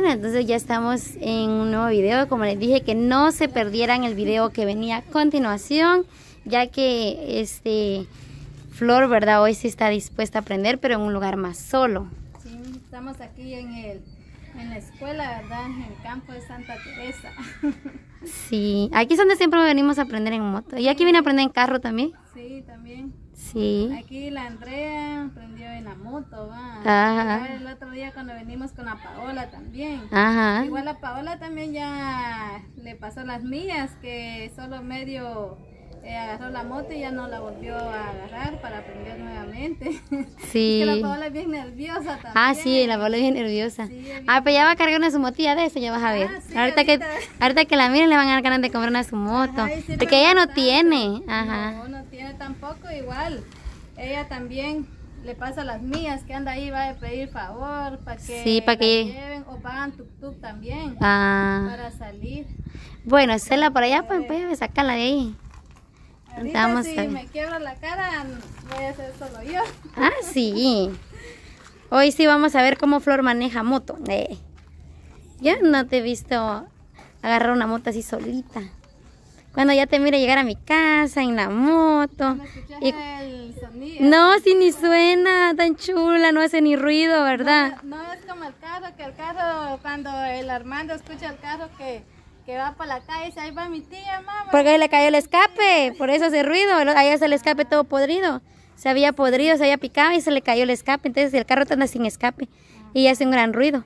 Bueno, entonces ya estamos en un nuevo video. Como les dije, que no se perdieran el video que venía a continuación, ya que Flor, ¿verdad? Hoy sí está dispuesta a aprender, pero en un lugar más solo. Sí, estamos aquí en la escuela, ¿verdad? En el campo de Santa Teresa. Sí, aquí es donde siempre venimos a aprender en moto. ¿Y aquí viene a aprender en carro también? Sí, también. Sí. Aquí la Andrea aprendió en la moto, va. Ajá. Igual el otro día cuando venimos con la Paola también. Ajá. Igual la Paola también ya le pasó las millas, que solo medio agarró la moto y ya no la volvió a agarrar para aprender nuevamente. Sí. Que la Paola es bien nerviosa también. Ah, sí, la Paola es bien nerviosa. Sí, es bien pero ya va a cargar una su motilla de eso, ya vas a ver. Sí, ahorita que la miren le van a dar ganas de comprar una su moto. Ajá, sí, porque ella no tiene. Ajá. No tiene tampoco, igual. Ella también le pasa las millas, que anda ahí, va a pedir favor para que, sí, para que lleven, o pagan tuk-tuk también para salir. Bueno, hacerla por allá, pues sacarla de ahí. Ahorita Vamos si me quiebro la cara, voy a hacer solo yo. Ah, sí. Hoy sí vamos a ver cómo Flor maneja moto. Yo no te he visto agarrar una moto así solita. Cuando ya te mire llegar a mi casa en la moto. ¿No escuchas el sonido? No, si ni suena, tan chula, no hace ni ruido, ¿verdad? No es como el carro, cuando el Armando escucha el carro que va por la calle y dice, ahí va mi tía, mamá. Porque ahí le cayó el escape, por eso hace ruido. Ahí es el escape todo podrido. Se había podrido, se había picado y se le cayó el escape. Entonces el carro anda sin escape y hace un gran ruido.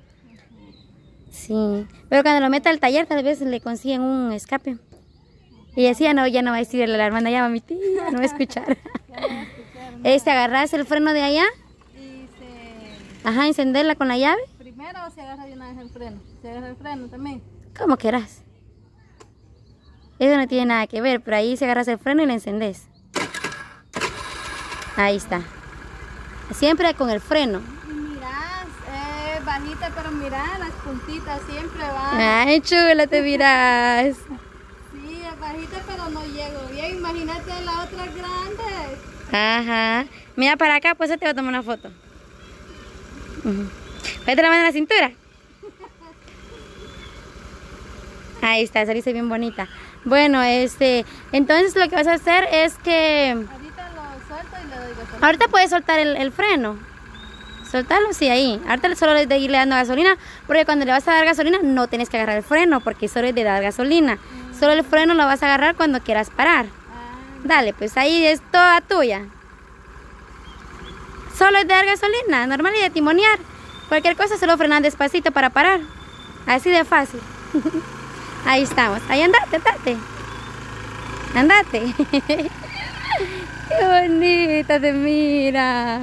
Sí, pero cuando lo meta al taller tal vez le consiguen un escape. Y así ya no va a decirle a la hermana, ya va mi tía, no va a escuchar. Agarras el freno de allá. Ajá, encenderla con la llave. Primero se agarra de una vez el freno. Se agarra el freno también. Como quieras. Eso no tiene nada que ver, pero ahí se agarras el freno y la encendés. Ahí está. Siempre con el freno. Y mirás, bajita, pero mirá, las puntitas siempre van. Ay, chula, te mirás. Sí, es bajita, pero no llego bien. Imagínate la otra grande. Ajá. Mira para acá, pues te voy a tomar una foto. Vete la mano en la cintura. Ahí está, saliste bien bonita. Bueno, entonces lo que vas a hacer es que... Ahorita lo suelto y le doy gasolina. Ahorita puedes soltar el freno. Soltarlo, sí, ahí. Ahorita solo es de irle dando gasolina, porque cuando le vas a dar gasolina no tienes que agarrar el freno, porque solo es de dar gasolina. Solo el freno lo vas a agarrar cuando quieras parar. Dale, pues ahí es toda tuya. Solo es de dar gasolina, normal, y de timonear. Cualquier cosa solo frenan despacito para parar. Así de fácil. Ahí estamos. Ahí andate. Andate. Qué bonita te mira.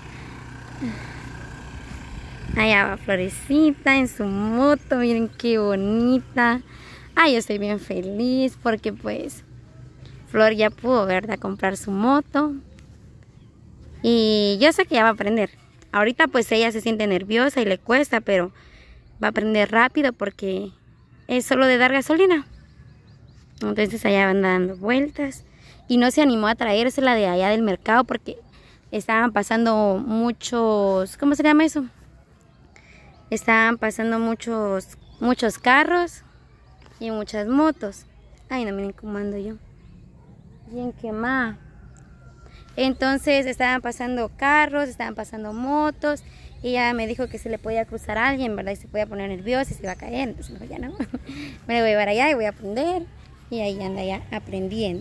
Allá va Florecita en su moto. Miren qué bonita. Ay, yo estoy bien feliz porque pues Flor ya pudo, ¿verdad? Comprar su moto. Y yo sé que ya va a aprender. Ahorita pues ella se siente nerviosa y le cuesta, pero va a aprender rápido porque es solo de dar gasolina. Entonces allá van dando vueltas. Y no se animó a traérsela de allá del mercado porque estaban pasando muchos... ¿Cómo se llama eso? Estaban pasando muchos carros y muchas motos. Ay, no, miren cómo ando yo. Bien quemada. Entonces estaban pasando carros, estaban pasando motos. Y ella me dijo que se le podía cruzar a alguien, ¿verdad? Y se podía poner nerviosa y se iba a caer. Entonces mejor ya no. Me la voy a llevar allá y voy a aprender. Y ahí anda ya aprendiendo.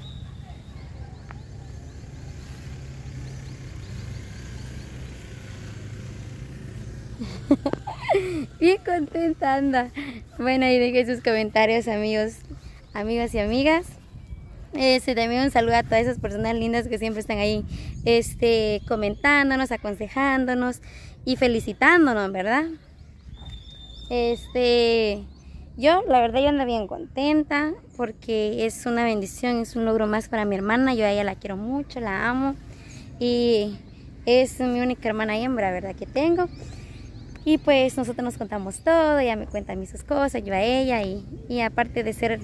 Bien contenta anda. Bueno, ahí dejen sus comentarios, amigos y amigas. También un saludo a todas esas personas lindas que siempre están ahí comentándonos, aconsejándonos y felicitándonos, ¿verdad? Yo, la verdad, yo ando bien contenta porque es una bendición, es un logro más para mi hermana. Yo a ella la quiero mucho, la amo y es mi única hermana hembra, ¿verdad? Que tengo. Y pues nosotros nos contamos todo, ella me cuenta a mí sus cosas, yo a ella y aparte de ser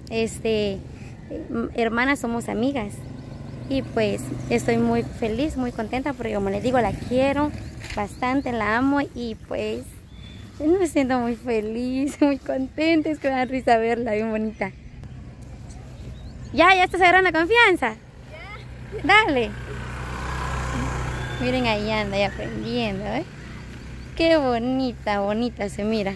hermanas somos amigas. Y pues estoy muy feliz, muy contenta porque como les digo la quiero bastante, la amo y pues Me siento muy feliz, muy contenta. Es que me da risa verla, bien bonita. Ya estás agarrando confianza. Dale. Miren, ahí anda, ya aprendiendo, ¿eh? Qué bonita, bonita se mira.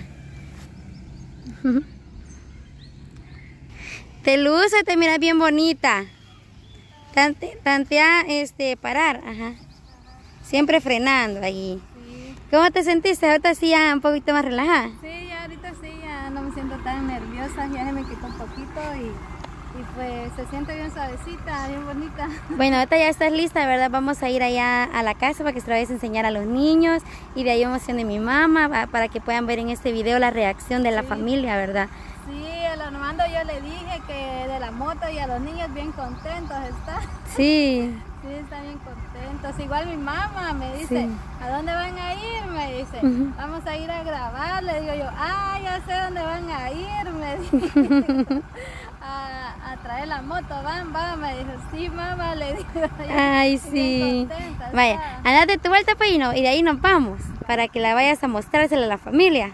Te luce, te miras bien bonita. Tantea, parar, ajá. Siempre frenando ahí. Sí. ¿Cómo te sentiste? Ahorita sí ya un poquito más relajada. Sí, ya ahorita sí, ya no me siento tan nerviosa, ya se me quitó un poquito y pues se siente bien suavecita, bien bonita. Bueno, ahorita ya estás lista, ¿verdad? Vamos a ir allá a la casa para que se lo vayas a enseñar a los niños y de ahí vamos a de mi mamá para que puedan ver en este video la reacción de la familia, ¿verdad? Sí, a Armando yo le dije que de la moto y a los niños bien contentos está. Sí. Sí, están bien contentos. Igual mi mamá me dice, Sí. ¿a dónde van a ir? Me dice, vamos a ir a grabar. Le digo yo, ya sé dónde van a ir. Me dijo, a traer la moto, van, me dijo, sí, mamá, le digo. Ay, sí. Contenta, vaya, andate tu vuelta, pues, y de ahí nos vamos, para que la vayas a mostrársela a la familia.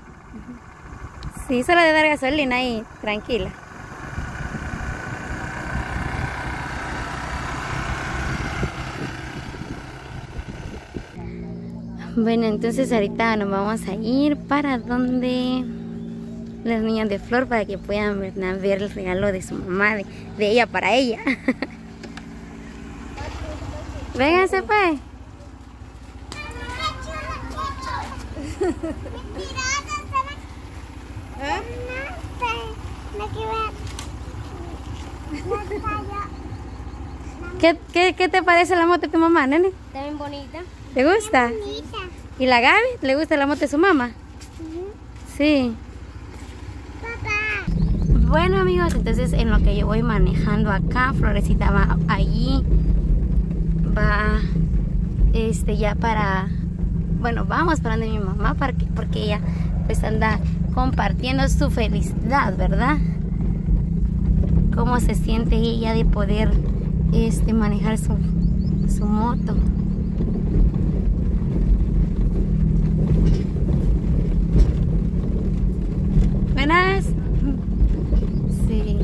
Sí, solo de dar gasolina ahí, tranquila. Bueno, entonces ahorita nos vamos a ir para donde las niñas de Flor para que puedan ver el regalo de su mamá, de ella para ella. Vénganse pues. ¿Qué te parece la moto de tu mamá, nene? Está bien bonita. ¿Te gusta? Bonita. ¿Y la Gaby? ¿Le gusta la moto de su mamá? Sí. Papá. Bueno, amigos, entonces en lo que yo voy manejando acá, Florecita va allí. Va ya para... Bueno, vamos para donde mi mamá porque ella pues anda compartiendo su felicidad, ¿verdad? Cómo se siente ella de poder manejar su moto. Buenas. Sí.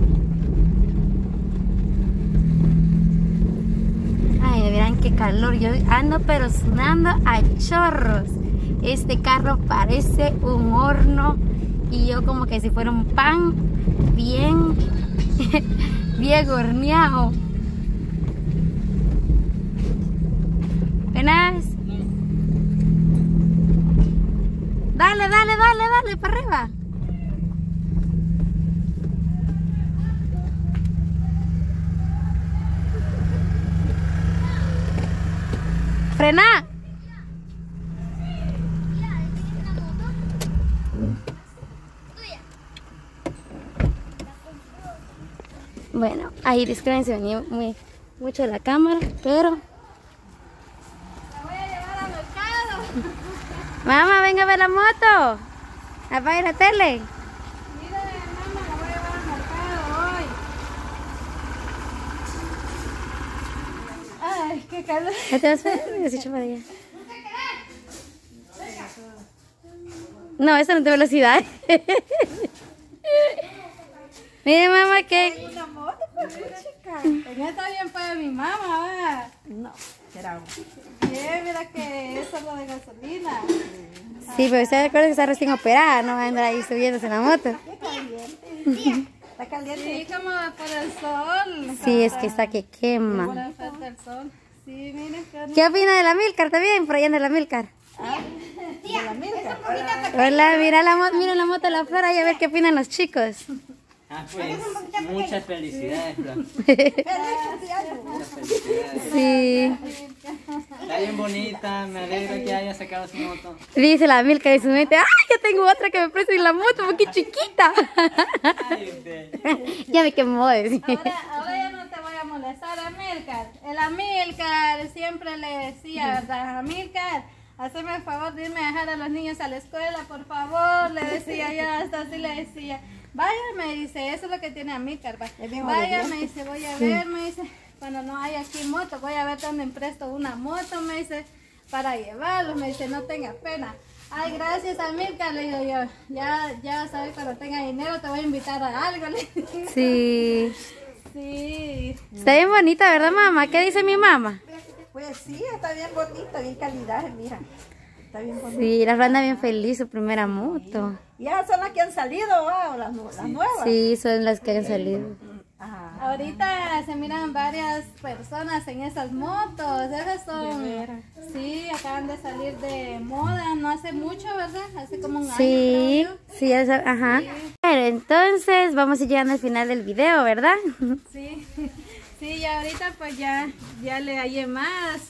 Ay, verán qué calor. Yo ando pero sudando a chorros. Este carro parece un horno y yo como que si fuera un pan bien bien horneado. Buenas. Dale para arriba. Frena. Bueno, ahí disculpen, se venía mucho de la cámara, pero... La voy a llevar al mercado. Mamá, venga a ver la moto. Apaga la tele. Mira, mamá, la voy a llevar al mercado hoy. Ay, qué calor. ¿Ya te vas a ver? Desecho para allá. No, esa no tiene velocidad. Mire, mamá, que... Una moto, pues, chica. En esta bien fue mi mamá, ¿verdad? No, era Bien, mira que eso es lo de gasolina. Sí, pero usted recuerda que está recién operada, no va a andar ahí subiéndose en la moto. está caliente. Sí, como por el sol. Sí, es que está que Por quema. el sol del sol. Sí, miren qué ¿Qué opina de la Milcar también? Por allá anda la Milcar. De la Milka. Hola, mira la moto de la Flor, y a ver qué opinan los chicos. Pues muchas felicidades, Flor. Muchas felicidades. Sí. Está bien bonita, me alegra que haya sacado su moto. Dice la Milcar de su mente, ¡ay, yo tengo otra que me preste la moto porque es chiquita! Ay, usted. Ya me quemó, decía. Ahora ya no te voy a molestar, Amílcar. El Amílcar siempre le decía, ¿verdad? Amílcar, hazme el favor de irme a dejar a los niños a la escuela, por favor. Le decía yo, hasta así le decía. Vaya, me dice, eso es lo que tiene Amílcar. Vaya, me dice, voy a ver, me dice, cuando no hay aquí moto, voy a ver dónde presto una moto, me dice, para llevarlo. Me dice, no tenga pena. Ay, gracias, Amilcar, le digo yo. Ya sabes, cuando tenga dinero te voy a invitar a algo. Le digo. Sí. Sí. Está bien bonita, ¿verdad, mamá? ¿Qué dice mi mamá? Pues sí, está bien bonita, bien calidad, mija. Está bien bonita. Sí, la Flor anda bien feliz, su primera moto. Y esas son las que han salido, ¿va? Las nuevas. Sí, son las que han salido. Ajá. Ahorita se miran varias personas en esas motos. Esas son. Sí, acaban de salir de moda. No hace mucho, ¿verdad? Hace como un año. Sí, Creo yo. sí, ajá. Pero entonces vamos a ir llegando al final del video, ¿verdad? Sí. Sí, y ahorita pues ya le hallé más.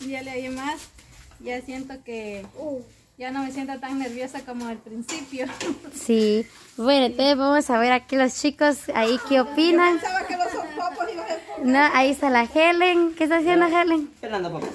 Ya siento que. Ya no me siento tan nerviosa como al principio. Sí. Bueno, entonces vamos a ver aquí los chicos ahí qué opinan. Pensaba que los popos iban a No, ahí está la Helen. ¿Qué está haciendo Helen? Pelando papas.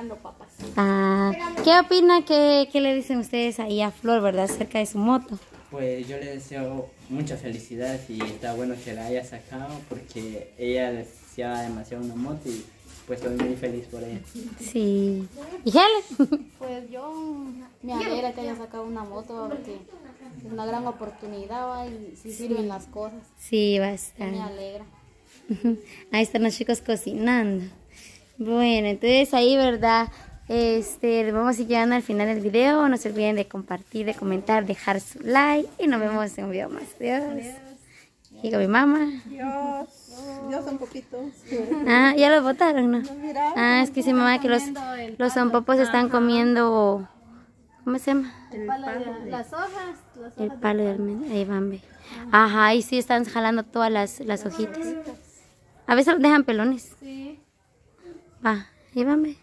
Ah, ¿qué opina? ¿Qué le dicen ustedes ahí a Flor, verdad, acerca de su moto? Pues yo le deseo mucha felicidad y está bueno que la haya sacado porque ella deseaba demasiado una moto y pues estoy muy feliz por ella. Sí. ¿Y Helen? Pues yo me alegra que haya sacado una moto porque es una gran oportunidad, ¿va? Y si sirven las cosas. Sí, Me bastante. alegra. Ahí están los chicos cocinando. Bueno, entonces ahí, ¿verdad? Vamos a ir llegando al final del video. No se olviden de compartir, de comentar, dejar su like y nos vemos en un video más. Adiós. Y con mi mamá. Dios son poquitos. Ah, ya los botaron, ¿no? Mira, Ah, es que dice mamá que los zampopos están comiendo. ¿Cómo se llama? Las hojas. El palo de almendra. Ahí van, ve. Ajá, ahí sí están jalando todas las hojitas. A veces los dejan pelones. Sí. Va, ahí van, ve.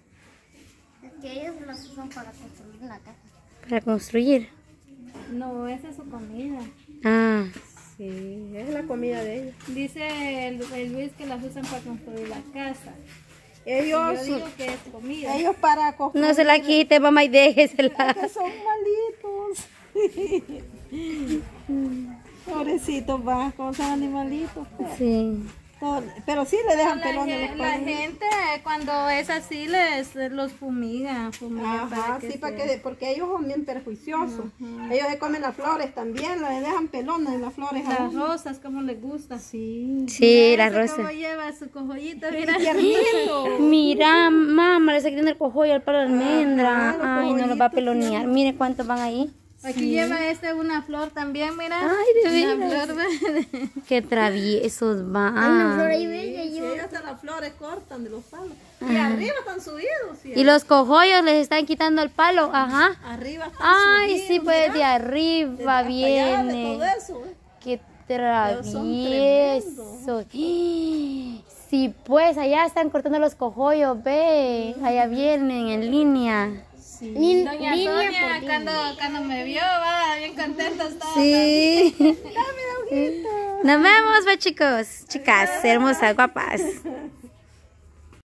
Es que ellos los usan para construir la casa. Para construir. No, esa es su comida. Ah, sí, es la comida de ellos. Dice el Luis que las usan para construir la casa. Ellos, Yo digo que es comida. ellos para construir. no se la quite, mamá, y déjesela. Que son malitos. Pobrecitos, va, como son animalitos. Pues. Sí. Pero sí le dejan pelones los La padres. gente cuando es así los fumiga Ajá, sí, porque ellos son bien perjuiciosos. Ellos se comen las flores también, les dejan pelones en las flores. las rosas como les gusta. Sí. Sí, la Mira, rosa. cómo lleva su cojollito, mira. Tiernito. Mira, mamá, le está quitando el cojollo al palo de almendra. los Ay, no los va a pelonear. Mire cuántos van ahí. Aquí lleva una flor también, mira. Ay, de Una veras. flor verde. Qué traviesos Flor van. ahí bella Sí, y ellos hasta las flores cortan de los palos. Y arriba están subidos. Sí. Y los cojollos les están quitando el palo. Ajá. Arriba están Ay, subidos. sí, pues de mira, arriba hasta allá de viene. todo eso. Qué son traviesos. Sí, pues allá están cortando los cojollos, ve. Allá vienen en línea. Doña Sonia, cuando me vio, va bien contenta estaba. Sí. Nos vemos, pues, chicos, chicas, hermosas, guapas.